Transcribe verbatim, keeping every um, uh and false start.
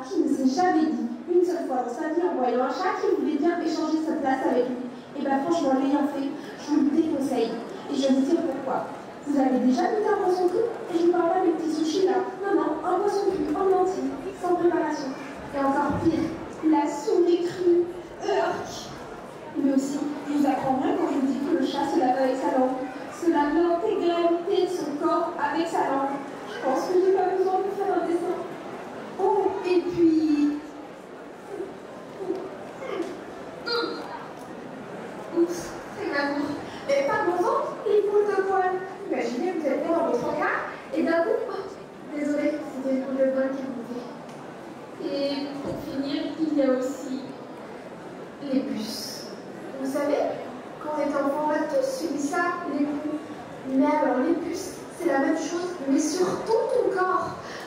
qui ne s'est jamais dit une seule fois dans sa vie en voyant un chat qui voulait bien échanger sa place avec lui. Et bien franchement, l'ayant fait, je vous le déconseille. Et je vais vous dire pourquoi. Vous avez déjà goûté un poisson cru? Et je ne parle pas des petits sushis là. Non, non, un poisson cru en entier, sans préparation. Et encore pire, la souris crue. Urk. Mais aussi, je vous apprends rien quand je vous dis que le chat se lave avec sa langue. Se lave l'intégralité de son corps avec sa langue. Je pense que j'ai pas besoin de faire un dessin. Oh, et puis... Oups, c'est ma bourre. Mais parlons-en, les boules de poils. Imaginez, vous êtes dans votre encart et d'un coup, oh, désolé, c'était une boule de poils qui montait. Et pour finir, il y a aussi les puces. Vous savez, quand on était enfant, on a tous subi ça, les poux. Mais alors, les puces, c'est la même chose, mais sur tout ton corps.